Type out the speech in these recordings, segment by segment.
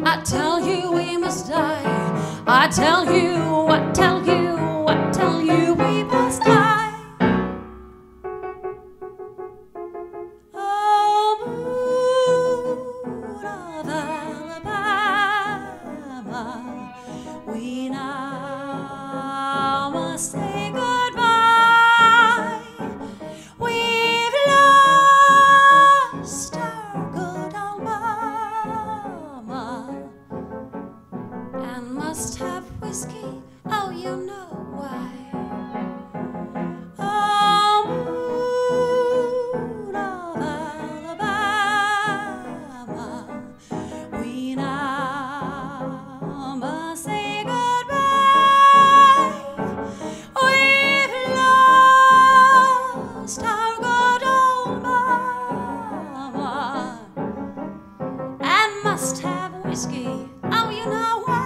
I tell you we must die. I tell you, I tell you, I tell you we must die. Oh, moon of Alabama, we now must say goodbye. We've lost our good old mama and must have whiskey. Oh, you know why. Oh, moon of Alabama, we now must say goodbye. We've lost our good old mama and must have whiskey. Oh, you know why.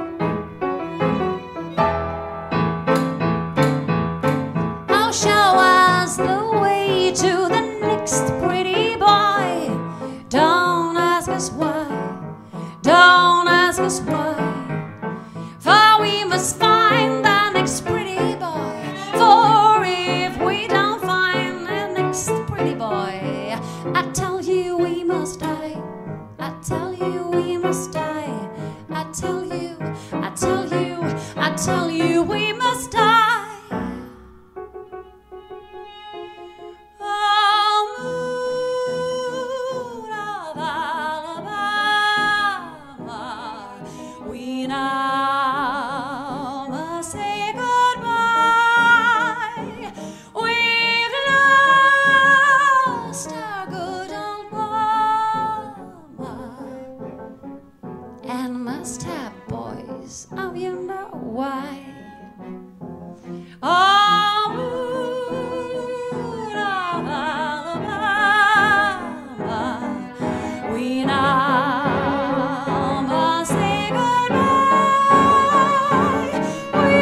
Oh, show us the way to the next pretty boy. Don't ask us why. Don't ask us why. For we must find the next pretty boy. For if we don't find the next pretty boy, I tell you we must die. I tell you we must die. I tell you, I tell you, I tell you we must die. Oh, moon of Alabama, we now must say goodbye. We've lost our good old mama and must have boys. Oh, you know why. Oh, moon of Alabama, we now must say goodbye. We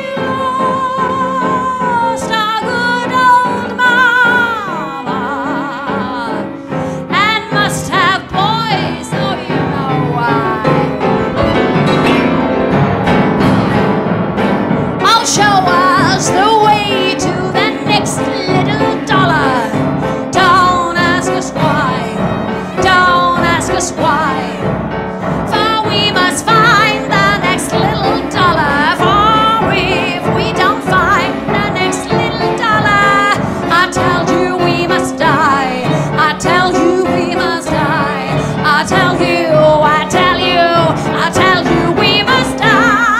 lost our good old mama and must have boys. Oh, you know why. I'll show us the way to the next little dollar. Don't ask us why. Don't ask us why. For we must find the next little dollar. For if we don't find the next little dollar, I tell you we must die. I tell you we must die. I tell you, I tell you, I tell you we must die.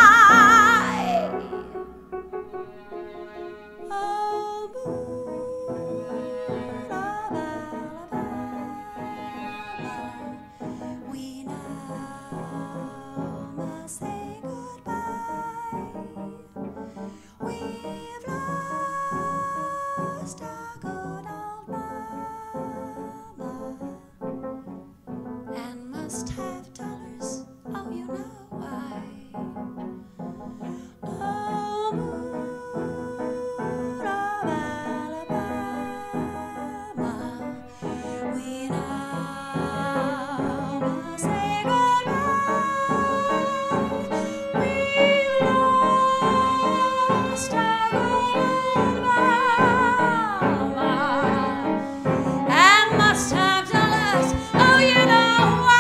Oh, moon of Alabama, we now must say goodbye. We've lost our good old mama and must have dollars. Oh, you know why. Oh, moon of Alabama, we now must say goodbye. We've lost our good old mama and must have dollars. Oh, you know why.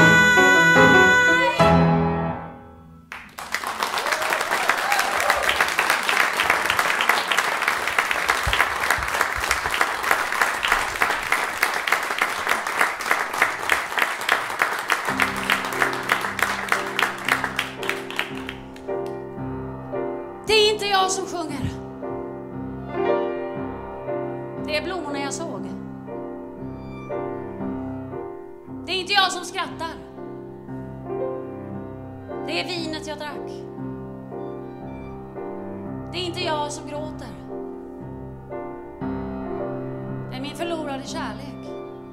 Det är inte jag som sjunger. Det är blommorna jag såg. Det är inte jag som skrattar. Det är vinet jag drack. Det är inte jag som gråter. Det är min förlorade kärlek.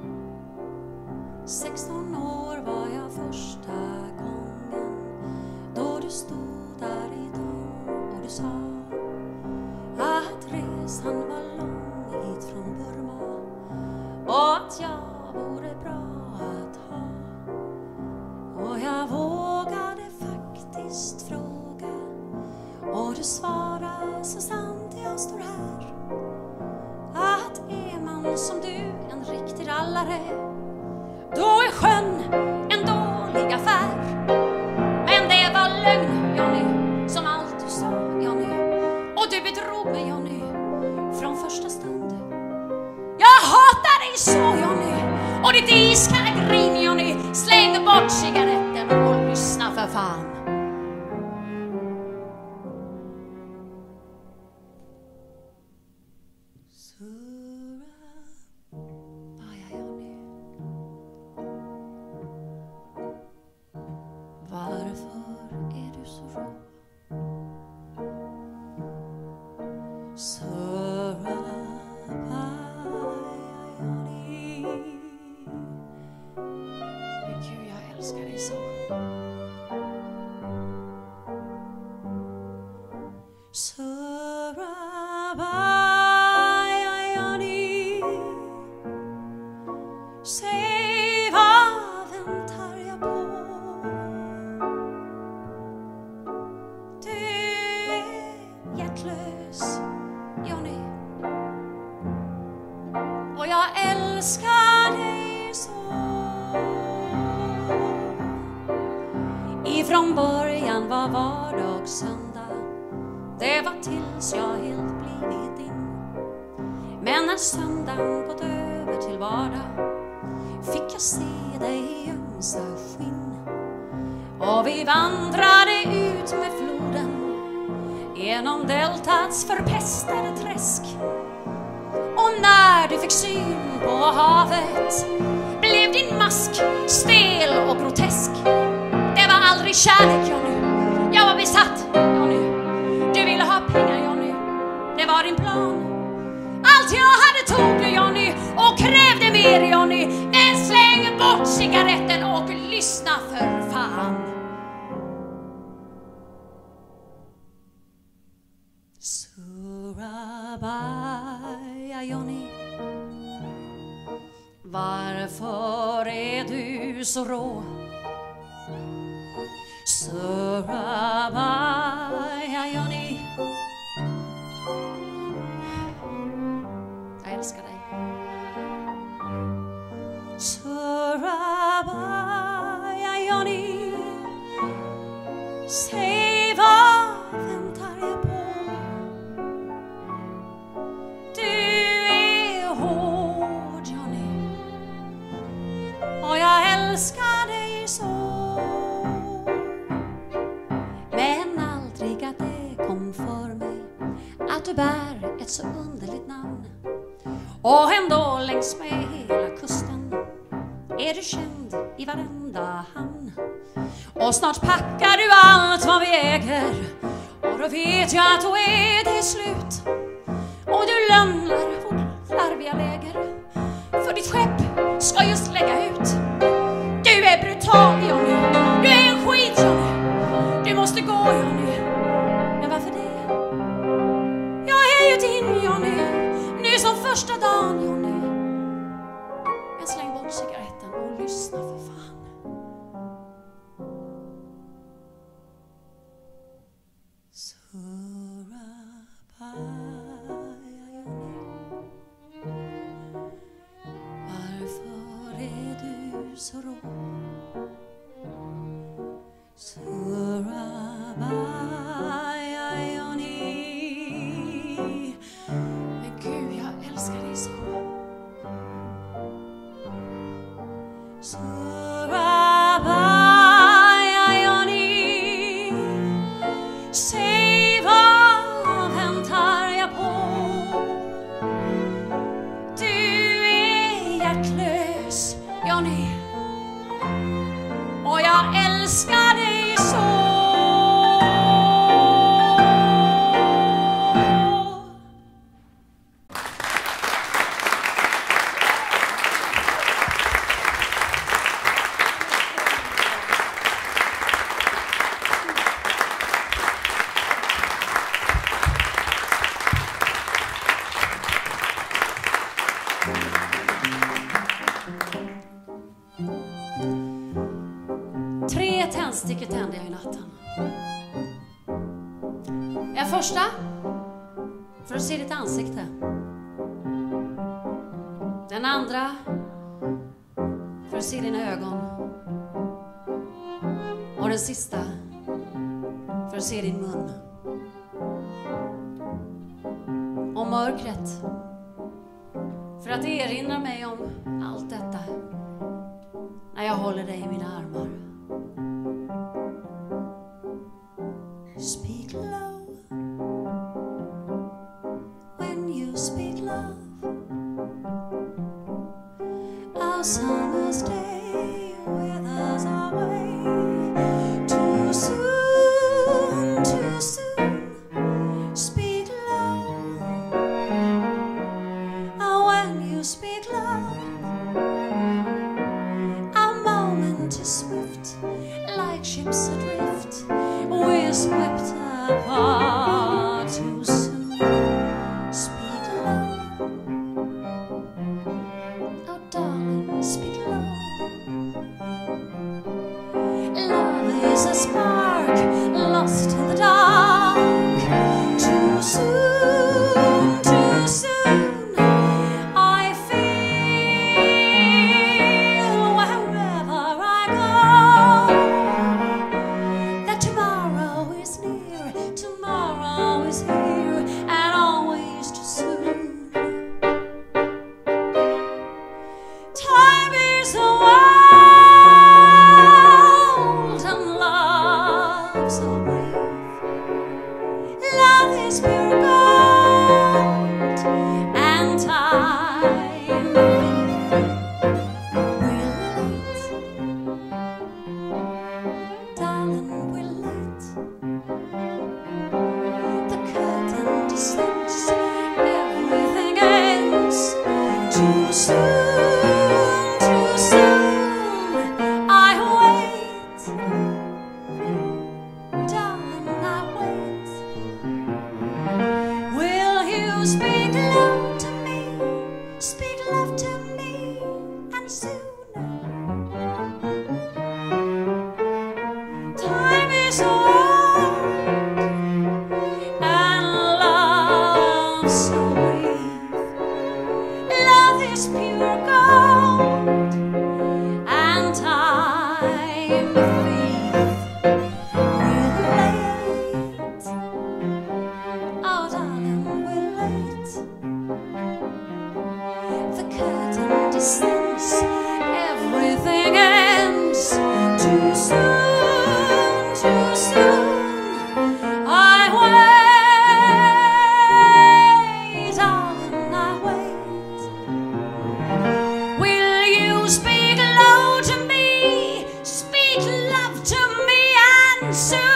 16 år var jag första gången då du stod där i dörren och du sa att resan var lång hit från Burma och att jag vore bra att ha. Och jag tyst fråga och du svarar så sant jag står här, att är man som du en riktig rallare, då är sjön en dålig affär. Men det var lögn, Johnny, som allt du sa, Johnny, och du bedrog mig, Johnny, från första stund. Jag hatar dig så, Johnny, och ditt iskalla grin, Johnny. Släng bort cigaretten och lyssna för fan. Varför är du så rå? Men Gud, jag älskar dig så. Säg, vad väntar jag på? Du är hjärtlös, Johnny, och jag älskar dig så. Ifrån början var vardag söndag, det var tills jag helt blivit din. Men när söndagen gått över till vardag fick jag se dig i ömsa skinn, och vi vandrade ut med floden genom deltats förpestade träsk. Och när du fick syn på havet blev din mask stel och grotesk. Det var aldrig kärlek, Johnny, jag var besatt, Johnny. Du ville ha pengar, Johnny, det var din plan. Allt jag hade tog du, Johnny, och krävde mer, Johnny. Men släng bort cigaretten och lyssna för fan. Surabaya, Johnny, varför är du så rå? Surabaya, Johnny, jag älskar dig. Surabaya, Johnny, säg, vad väntar jag på? Du är hård, Johnny, och jag älskar dig så. Men aldrig att det kom för mig att du bär ett så underligt namn. Och ändå längs med hela kusten är du känd i varenda hamn. Och snart packar du allt vad vi äger, och då vet jag att då är det slut. Och du lämnar vårt larviga läger, för ditt skepp ska just lägga ut. Du är brutal, Johnny, du är en skit, Johnny. Du måste gå, Johnny. Men varför det? Jag är ju din, Johnny, nu som första dagen, Johnny. Men släng bort cigaretten och lyssna för fan. Surabaya, Johnny, varför är du så rå? Surabaya, Johnny, men Gud, jag älskar dig så. Surabaya, Johnny, säg, vad väntar jag på? Du är hjärtlös, Johnny, och jag älskar dig så. Tre tändstickor tände jag i natten. Den första, för att se ditt ansikte. Den andra, för att se dina ögon. Och den sista, för att se din mun. Och mörkret, för att erinra mig om allt detta när jag håller dig i mina armar. Speak low when you speak love. Our summer's day withers away. Too soon, too soon. Speak low when you speak love. Our moment is swift, like ships adrift. We're swept apart too soon. Speak low, oh darling, speak low. Love is a spark lost in the dark. Too soon, too soon. I feel wherever I go that tomorrow is near, tomorrow is here, and always too soon. Time is old and love so brief. Love is pure gold and time we're late. Darling, we're late. The curtain descends, everything ends. Too soon, too soon. I wait, darling, I wait. Will you speak love to me? Speak love to me, and soon. Time is old and love so brief. Love is pure gold and time a thief. We're late, oh darling, we're late. The curtain descends, everything ends. Too soon, too soon. I wait, darling, I wait. Will you speak low to me? Speak love to me, and soon.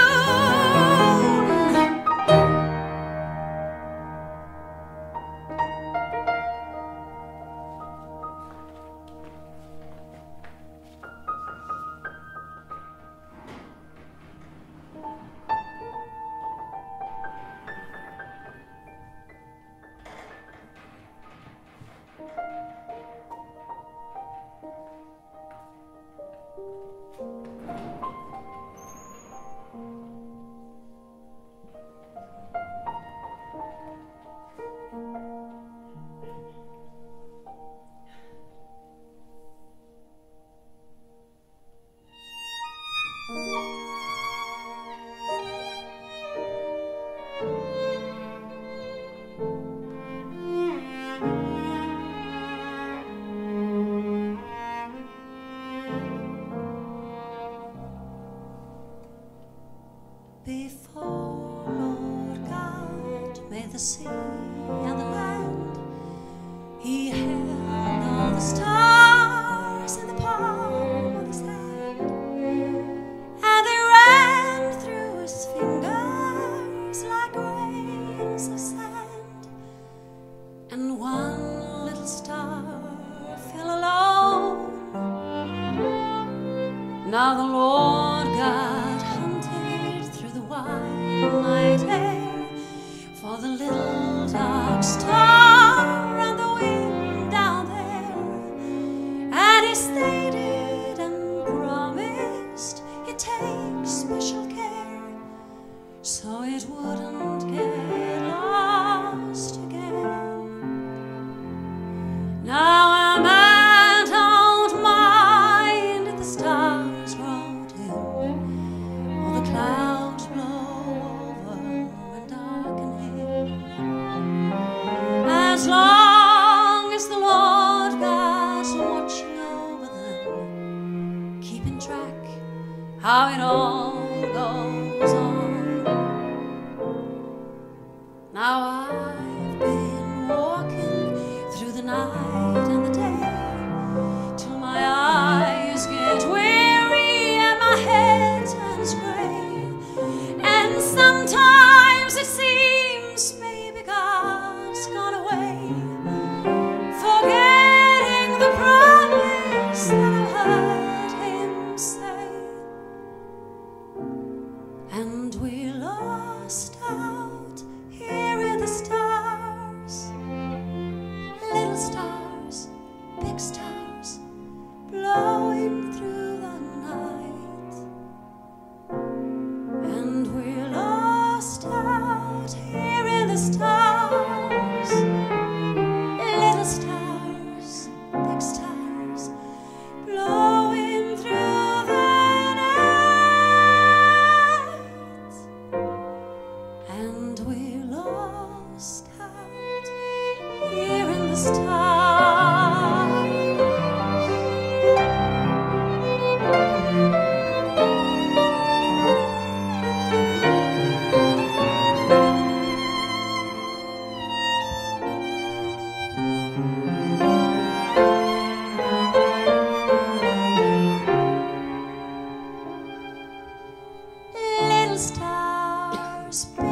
Before Lord God made the sea and the land, He held all the stars in the palm of His hand, and they ran through His fingers like grains of sand. And one little star fell alone. Now the Lord God hunted through the wide night air for the little dark star on the wing down there, and He stated and promised He'd take special care it wouldn't get lost again. Now a man don't mind if the stars grow dim or the clouds blow over and darken him, as long as the Lord God's watching over them, keeping track how it all goes on. Now I've been walking through the night and the day till my eyes get weary and my head turns gray, and sometimes it seems maybe God's gone away, forgetting the promise that I've heard him say. And we lost out here in the stars, little stars, big stars, blowing through the night. And we lost out here in the stars, little stars, big stars, blowing through the night. And we lost out here in the stars. Little stars,